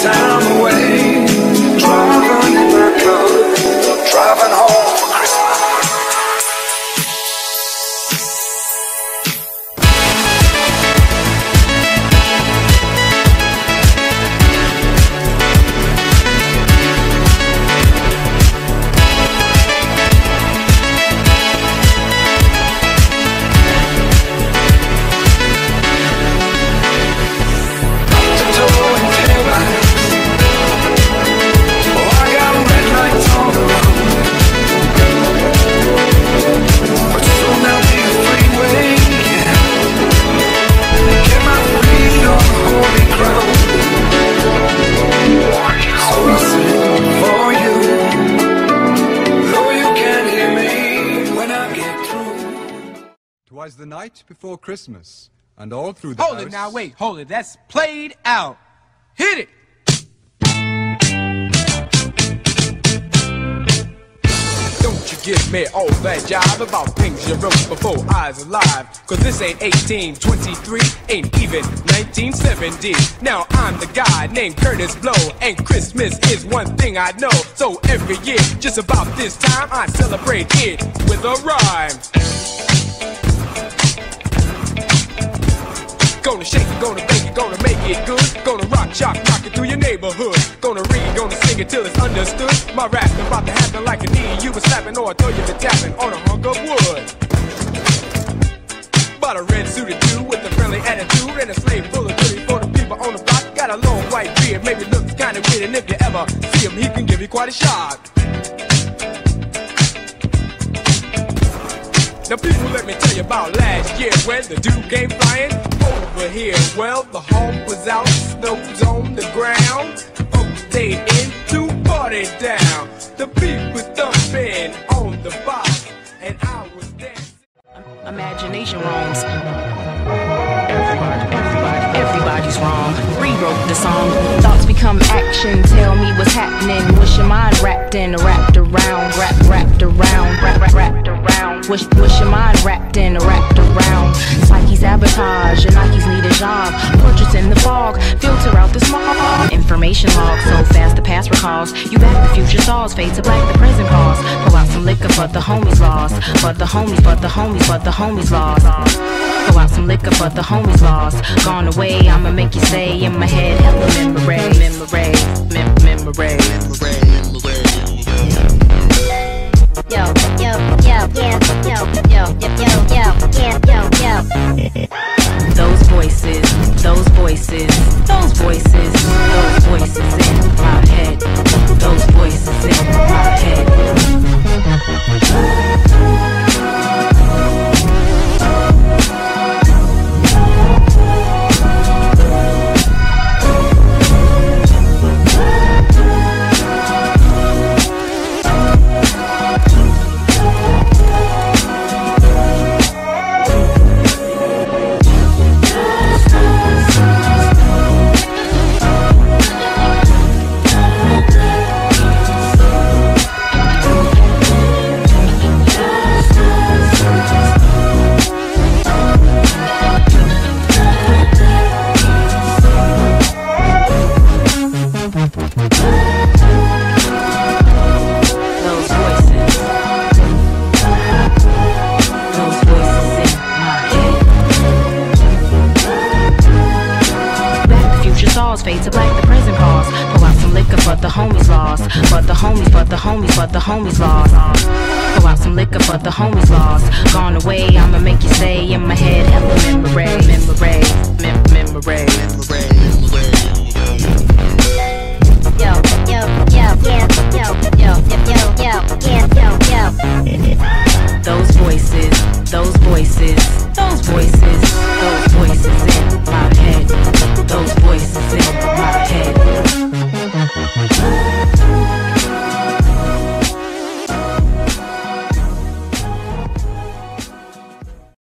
time away, driving in my car, driving home for Christmas. Twas the night before Christmas, and all through the house... Hold it now, wait, hold it. That's played out. Hit it! Don't you give me all that jive about things you wrote before I was alive. Cause this ain't 1823, ain't even 1970. Now I'm the guy named Curtis Blow, and Christmas is one thing I know. So every year, just about this time, I celebrate it with a rhyme. Gonna shake it, gonna bake it, gonna make it good. Gonna rock, shock, rock it through your neighborhood. Gonna read, gonna sing it till it's understood. My rap about to happen like a knee you was slapping, or I throw you the tapping on a hunk of wood. Bought a red suited dude with a friendly attitude and a slave full of goodies for the people on the block. Got a long white beard, maybe looks kinda weird, and if you ever see him, he can give you quite a shock. Now people, let me tell you about last year when the dude came flying over here. Well, the home was out, snow was on the ground. Folks stayed in to party down. The beat was thumping on the box, and I was dancing. Imagination roams. Everybody's wrong. Rewrote the song. Thoughts become action. Tell me what's happening. Wish your mind wrapped in, wrapped around, wrapped around, wrapped around. Wish your mind wrapped in, wrapped around. Psyche sabotage. Your Nikes need a job. Portraits in the fog. Filter out the smog. Information log so fast the past recalls. You back the future stalls. Fade to black the present calls. Pull out some liquor but the homies lost. But the homies lost. Pull out some liquor but the homies lost. Gone away, I'ma make you stay in my head. Hella memory. Those voices in my head. Those voices in my head. Fade to black the present calls. Pull out some liquor but the homies lost. But the homies lost. Pull out some liquor but the homies lost. Gone away, I'ma make you stay in my head.